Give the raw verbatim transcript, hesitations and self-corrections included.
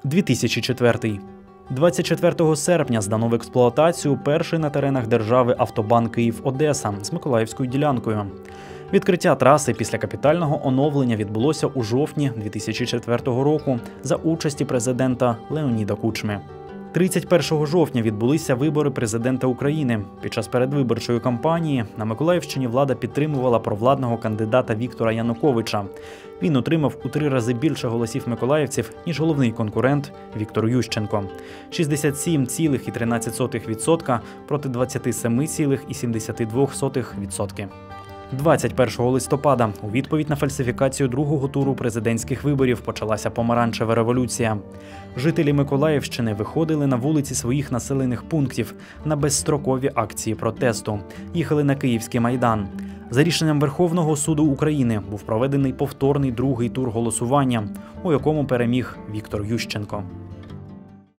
дві тисячі четвертий. двадцять четвертого серпня здано в експлуатацію перший на теренах держави автобан Київ-Одеса з Миколаївською ділянкою. Відкриття траси після капітального оновлення відбулося у жовтні дві тисячі четвертого року за участі президента Леоніда Кучми. тридцять першого жовтня відбулися вибори президента України. Під час передвиборчої кампанії на Миколаївщині влада підтримувала провладного кандидата Віктора Януковича. Він отримав у три рази більше голосів миколаївців, ніж головний конкурент Віктор Ющенко – шістдесят сім цілих тринадцять сотих відсотка проти двадцять сім цілих сімдесят два сотих відсотка. двадцять першого листопада у відповідь на фальсифікацію другого туру президентських виборів почалася помаранчева революція. Жителі Миколаївщини виходили на вулиці своїх населених пунктів на безстрокові акції протесту. Їхали на Київський майдан. За рішенням Верховного суду України був проведений повторний другий тур голосування, у якому переміг Віктор Ющенко.